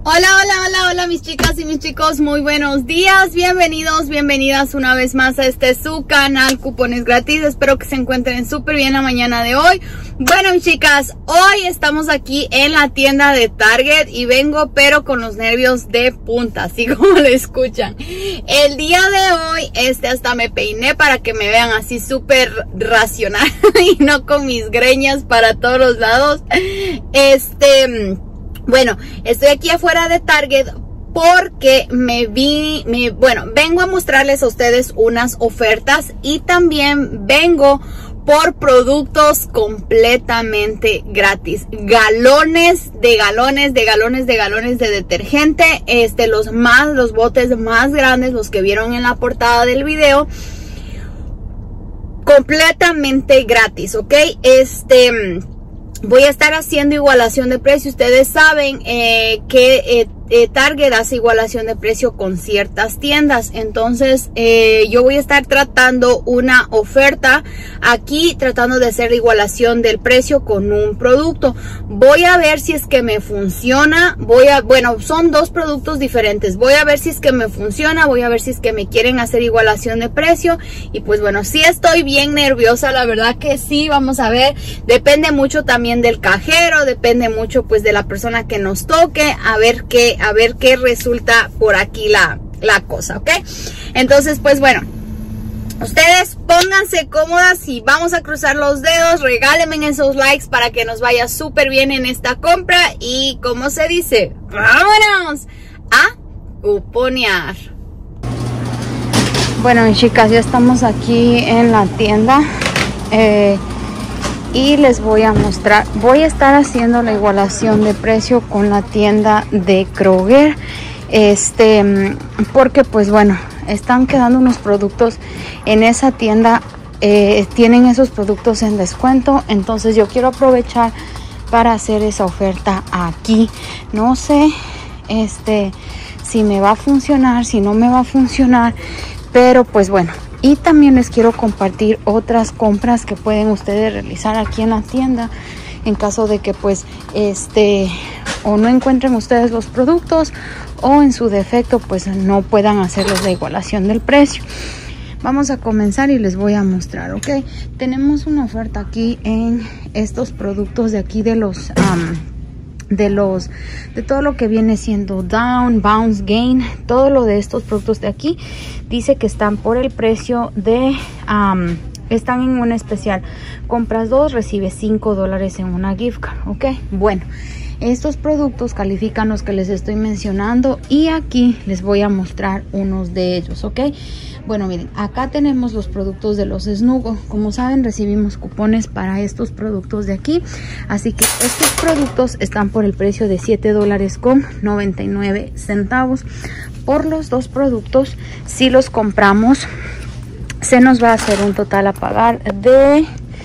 Hola, hola, hola, hola mis chicas y mis chicos, muy buenos días, bienvenidos, bienvenidas una vez más a este su canal Cupones Gratis. Espero que se encuentren súper bien la mañana de hoy. Bueno mis chicas, hoy estamos aquí en la tienda de Target y vengo pero con los nervios de punta, así como lo escuchan. El día de hoy, hasta me peiné para que me vean así súper racional y no con mis greñas para todos los lados. Bueno, estoy aquí afuera de Target porque vengo a mostrarles a ustedes unas ofertas y también vengo por productos completamente gratis. Galones de detergente, los botes más grandes, los que vieron en la portada del video, completamente gratis, ¿ok? Voy a estar haciendo igualación de precio. Ustedes saben que Target hace igualación de precio con ciertas tiendas. Entonces yo voy a estar tratando una oferta aquí, tratando de hacer igualación del precio con un producto. Voy a ver si es que me funciona. Bueno, son dos productos diferentes. Voy a ver si es que me funciona. Voy a ver si es que me quieren hacer igualación de precio. Y pues bueno, sí estoy bien nerviosa, la verdad que sí. Vamos a ver. Depende mucho también del cajero. Depende mucho pues de la persona que nos toque. A ver qué resulta por aquí la cosa, ¿ok? Entonces, pues bueno, ustedes pónganse cómodas y vamos a cruzar los dedos. Regálenme esos likes para que nos vaya súper bien en esta compra. Y como se dice, vámonos a cuponear. Bueno, chicas, ya estamos aquí en la tienda. Y les voy a mostrar, voy a estar haciendo la igualación de precio con la tienda de Kroger, porque pues bueno, están quedando unos productos en esa tienda, tienen esos productos en descuento, entonces yo quiero aprovechar para hacer esa oferta aquí. No sé, si me va a funcionar, si no me va a funcionar, pero pues bueno. Y también les quiero compartir otras compras que pueden ustedes realizar aquí en la tienda en caso de que pues o no encuentren ustedes los productos o en su defecto pues no puedan hacerles la igualación del precio. Vamos a comenzar y les voy a mostrar, ¿ok? Tenemos una oferta aquí en estos productos de aquí de todo lo que viene siendo Down, Bounce, Gain, todo lo de estos productos de aquí dice que están por el precio de están en un especial. Compras 2, recibes $5 en una gift card, ok. Bueno, estos productos califican los que les estoy mencionando y aquí les voy a mostrar unos de ellos, ok. Bueno, miren, acá tenemos los productos de los Snuggle. Como saben, recibimos cupones para estos productos de aquí. Así que estos productos están por el precio de $7.99. Por los dos productos, si los compramos, se nos va a hacer un total a pagar de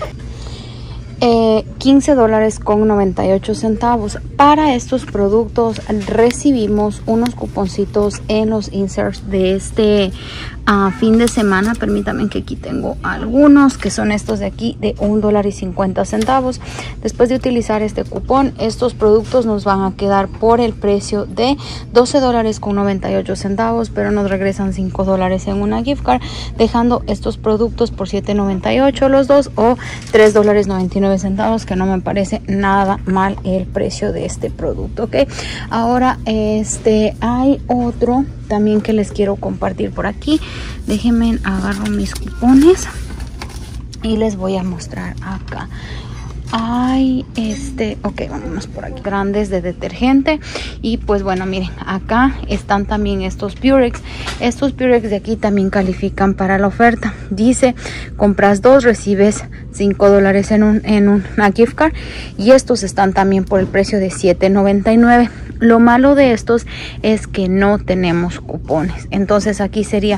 $15.98. Para estos productos recibimos unos cuponcitos en los inserts de fin de semana. Permítanme que aquí tengo algunos que son estos de aquí de $1.50. Después de utilizar este cupón, estos productos nos van a quedar por el precio de $12.98, pero nos regresan $5 en una gift card, dejando estos productos por $7.98 los dos o $3.99, que no me parece nada mal el precio de este producto, ok. Ahora hay otro también que les quiero compartir por aquí. Déjenme agarro mis cupones y les voy a mostrar acá. Hay ok, vámonos por aquí, grandes de detergente. Y pues bueno, miren, acá están también estos Purex. Estos Purex de aquí también califican para la oferta. Dice, compras 2, recibes $5 en una gift card. Y estos están también por el precio de $7.99. Lo malo de estos es que no tenemos cupones. Entonces aquí sería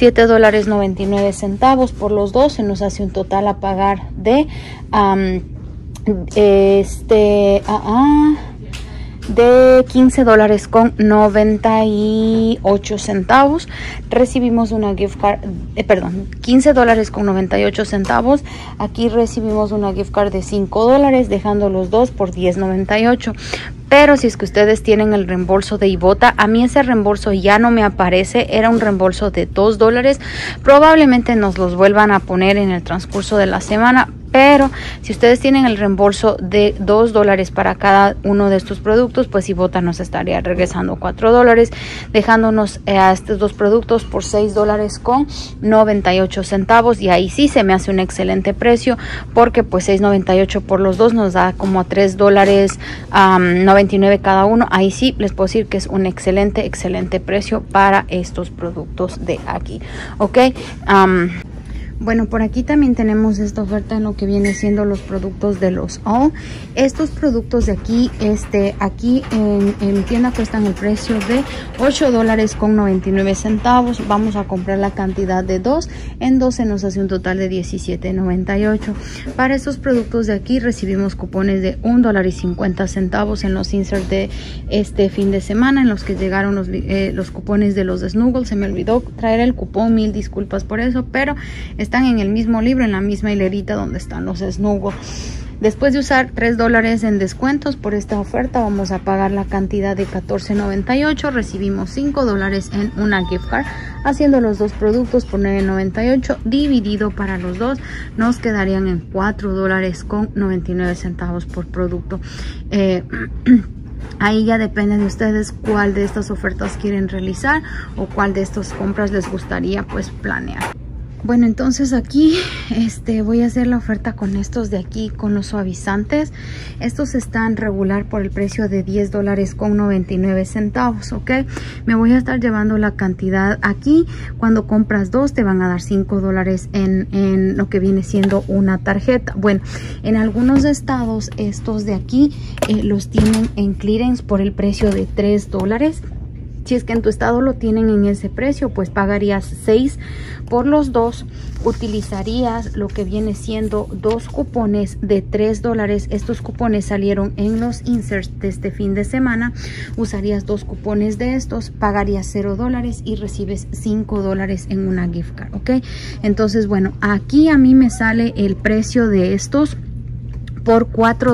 $7.99 por los dos. Se nos hace un total a pagar de de $15.98. Recibimos una gift card, $15.98. Aquí recibimos una gift card de $5, dejando los dos por $10.98. Pero si es que ustedes tienen el reembolso de Ibotta, a mí ese reembolso ya no me aparece. Era un reembolso de $2. Probablemente nos los vuelvan a poner en el transcurso de la semana. Pero si ustedes tienen el reembolso de $2 para cada uno de estos productos, pues Ibotta nos estaría regresando $4, dejándonos a estos dos productos por $6.98. Y ahí sí se me hace un excelente precio, porque pues $6.98 por los dos nos da como $3.99 cada uno. Ahí sí les puedo decir que es un excelente precio para estos productos de aquí, ok. Bueno, por aquí también tenemos esta oferta en lo que viene siendo los productos de los All. Estos productos de aquí, aquí en mi tienda cuestan el precio de $8.99. Vamos a comprar la cantidad de 2. En 2 se nos hace un total de $17.98. Para estos productos de aquí recibimos cupones de $1.50 en los inserts de este fin de semana, en los que llegaron los cupones de los Snuggles. Se me olvidó traer el cupón, mil disculpas por eso, pero están en el mismo libro, en la misma hilerita donde están los Snuggles. Después de usar $3 en descuentos por esta oferta, vamos a pagar la cantidad de $14.98. Recibimos $5 en una gift card, haciendo los dos productos por $9.98. Dividido para los dos, nos quedarían en $4.99 por producto. Ahí ya depende de ustedes cuál de estas ofertas quieren realizar o cuál de estas compras les gustaría pues planear. Bueno, entonces aquí voy a hacer la oferta con estos de aquí, con los suavizantes. Estos están regular por el precio de $10.99, ok. Me voy a estar llevando la cantidad aquí. Cuando compras dos te van a dar $5 en lo que viene siendo una tarjeta. Bueno, en algunos estados estos de aquí los tienen en clearance por el precio de $3. Si es que en tu estado lo tienen en ese precio, pues pagarías 6 por los dos. Utilizarías lo que viene siendo dos cupones de $3. Estos cupones salieron en los inserts de este fin de semana. Usarías dos cupones de estos, pagarías $0 y recibes $5 en una gift card, ¿ok? Entonces, bueno, aquí a mí me sale el precio de estos por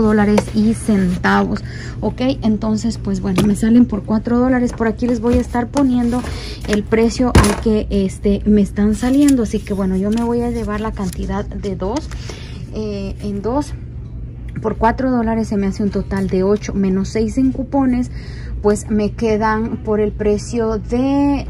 $4.00, ok. Entonces pues bueno, me salen por $4. Por aquí les voy a estar poniendo el precio al que me están saliendo, así que bueno, yo me voy a llevar la cantidad de 2 en 2 por $4. Se me hace un total de 8 menos 6 en cupones, pues me quedan por el precio de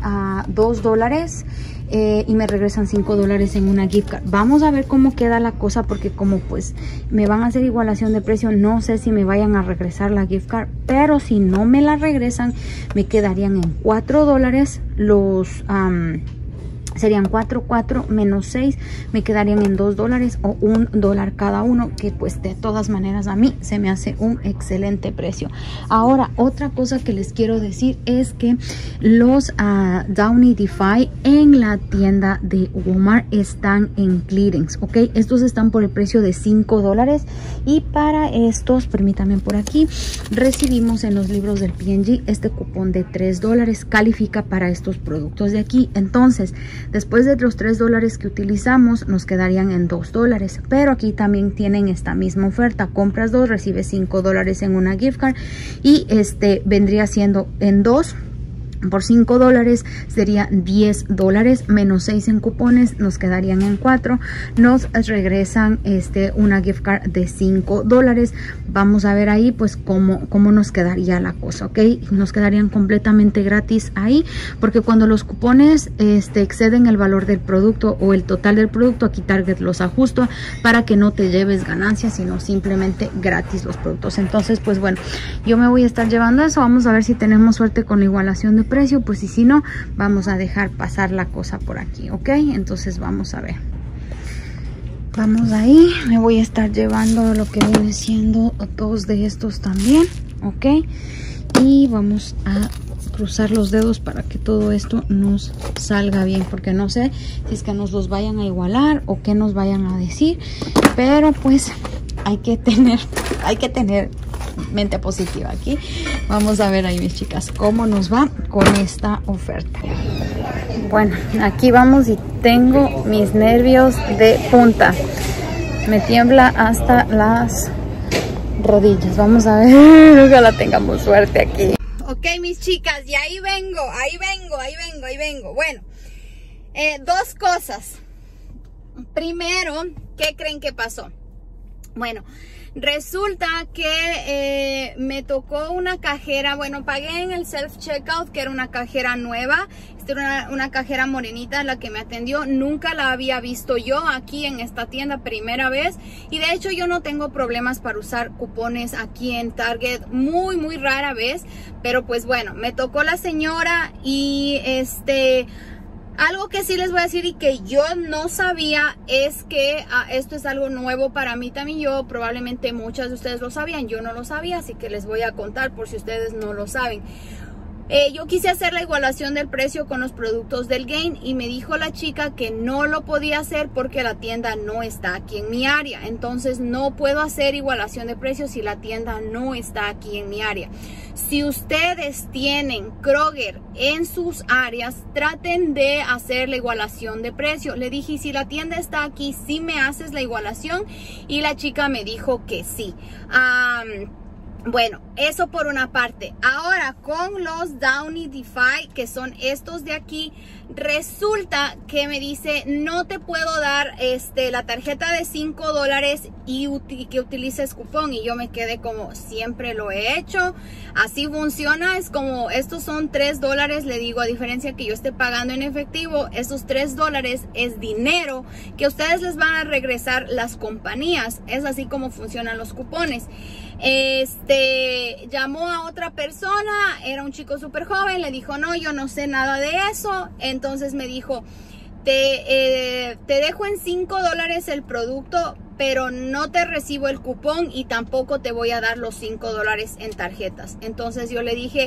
$2 y me regresan $5 en una gift card. Vamos a ver cómo queda la cosa, porque como pues me van a hacer igualación de precio, no sé si me vayan a regresar la gift card, pero si no me la regresan me quedarían en $4 los serían 4 menos 6, me quedarían en $2 o $1 cada uno, que pues de todas maneras a mí se me hace un excelente precio. Ahora, otra cosa que les quiero decir es que los Downy Defy en la tienda de Walmart están en clearance, ok. Estos están por el precio de $5 y para estos, permítanme, por aquí recibimos en los libros del P&G este cupón de $3, califica para estos productos de aquí. Entonces, después de los $3 que utilizamos, nos quedarían en $2. Pero aquí también tienen esta misma oferta. Compras dos, recibes $5 en una gift card. Y vendría siendo en 2 por $5 sería $10 menos 6 en cupones, nos quedarían en 4. Nos regresan una gift card de $5. Vamos a ver ahí pues cómo nos quedaría la cosa, ok. Nos quedarían completamente gratis ahí, porque cuando los cupones exceden el valor del producto o el total del producto, aquí Target los ajusta para que no te lleves ganancias, sino simplemente gratis los productos. Entonces pues bueno, yo me voy a estar llevando eso. Vamos a ver si tenemos suerte con la igualación de precio, pues y si no, vamos a dejar pasar la cosa por aquí, ok. Entonces vamos a ver, vamos ahí. Me voy a estar llevando lo que viene siendo 2 de estos también, ok. Y vamos a cruzar los dedos para que todo esto nos salga bien, porque no sé si es que nos los vayan a igualar o qué nos vayan a decir, pero pues hay que tener mente positiva aquí. Vamos a ver ahí, mis chicas, cómo nos va con esta oferta. Bueno, aquí vamos y tengo mis nervios de punta. Me tiembla hasta las rodillas. Vamos a ver, ojalá tengamos suerte aquí. Ok, mis chicas, y ahí vengo. Bueno, dos cosas. Primero, ¿qué creen que pasó? Bueno, resulta que me tocó una cajera. Bueno, pagué en el self-checkout, que era una cajera nueva. Esta era una cajera morenita la que me atendió. Nunca la había visto yo aquí en esta tienda, primera vez. Y de hecho yo no tengo problemas para usar cupones aquí en Target, muy rara vez. Pero pues bueno, me tocó la señora y algo que sí les voy a decir y que yo no sabía es que esto es algo nuevo para mí también. Yo probablemente muchas de ustedes lo sabían, yo no lo sabía, así que les voy a contar por si ustedes no lo saben. Yo quise hacer la igualación del precio con los productos del Gain y me dijo la chica que no lo podía hacer porque la tienda no está aquí en mi área. Entonces no puedo hacer igualación de precios si la tienda no está aquí en mi área. Si ustedes tienen Kroger en sus áreas, traten de hacer la igualación de precio. Le dije, si la tienda está aquí, ¿sí me haces la igualación? Y la chica me dijo que sí. Bueno, eso por una parte. Ahora con los Downy Defy, que son estos de aquí, resulta que me dice no te puedo dar la tarjeta de $5 y que utilices cupón. Y yo me quedé como, siempre lo he hecho, así funciona. Es como, estos son $3, le digo, a diferencia que yo esté pagando en efectivo, esos $3 es dinero que ustedes les van a regresar las compañías. Es así como funcionan los cupones. Llamó a otra persona, era un chico súper joven, le dijo, no, yo no sé nada de eso. Entonces me dijo, te dejo en $5 el producto, pero no te recibo el cupón y tampoco te voy a dar los $5 en tarjetas. Entonces yo le dije,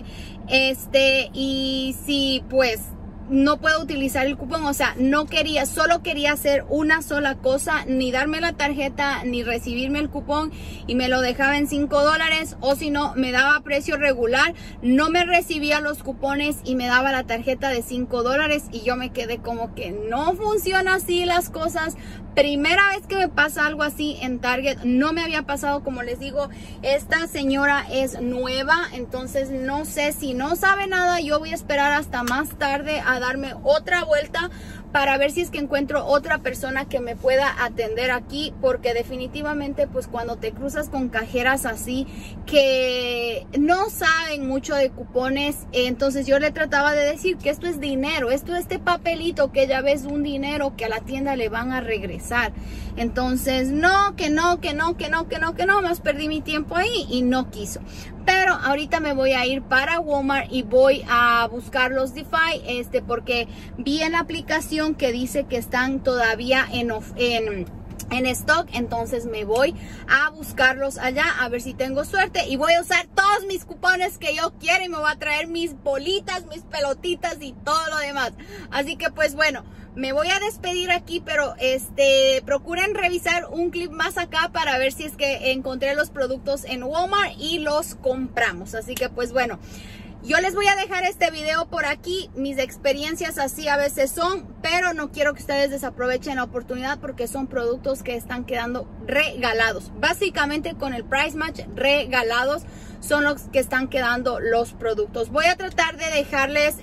y si pues no puedo utilizar el cupón, o sea, no quería, solo quería hacer una sola cosa, ni darme la tarjeta ni recibirme el cupón, y me lo dejaba en $5, o si no me daba precio regular, no me recibía los cupones y me daba la tarjeta de $5. Y yo me quedé como que no funciona así las cosas. Primera vez que me pasa algo así en Target, no me había pasado, como les digo, esta señora es nueva, entonces no sé, si no sabe nada, yo voy a esperar hasta más tarde a darme otra vuelta para ver si es que encuentro otra persona que me pueda atender aquí, porque definitivamente pues cuando te cruzas con cajeras así que no saben mucho de cupones, entonces yo le trataba de decir que esto es dinero, este papelito que ya ves, un dinero que a la tienda le van a regresar. Entonces no, más perdí mi tiempo ahí y no quiso. Pero ahorita me voy a ir para Walmart y voy a buscar los Defy, porque vi en la aplicación que dice que están todavía en stock. Entonces me voy a buscarlos allá a ver si tengo suerte, y voy a usar todos mis cupones que yo quiero y me voy a traer mis bolitas, mis pelotitas y todo lo demás. Así que pues bueno, me voy a despedir aquí, pero procuren revisar un clip más acá para ver si es que encontré los productos en Walmart y los compramos. Así que pues bueno, yo les voy a dejar este video por aquí. Mis experiencias así a veces son, pero no quiero que ustedes desaprovechen la oportunidad porque son productos que están quedando regalados. Básicamente con el Price Match, regalados son los que están quedando los productos. Voy a tratar de dejarles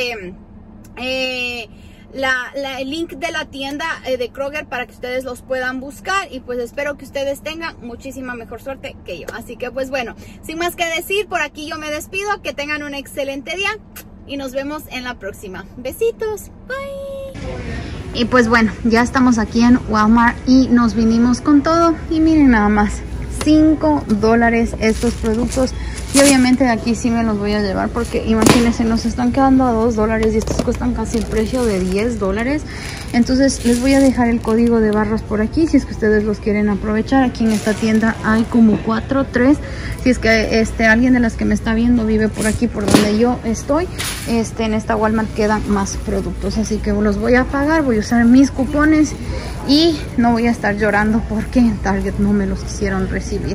el link de la tienda de Kroger para que ustedes los puedan buscar, y pues espero que ustedes tengan muchísima mejor suerte que yo. Así que pues bueno, sin más que decir, por aquí yo me despido, que tengan un excelente día y nos vemos en la próxima. Besitos, bye. Y pues bueno, ya estamos aquí en Walmart y nos vinimos con todo, y miren nada más, $5 estos productos. Y obviamente de aquí sí me los voy a llevar porque imagínense, nos están quedando a $2 y estos cuestan casi el precio de $10. Entonces les voy a dejar el código de barras por aquí si es que ustedes los quieren aprovechar. Aquí en esta tienda hay como 3. Si es que alguien de las que me está viendo vive por aquí por donde yo estoy, en esta Walmart quedan más productos, así que los voy a pagar, voy a usar mis cupones y no voy a estar llorando porque en Target no me los quisieron recibir.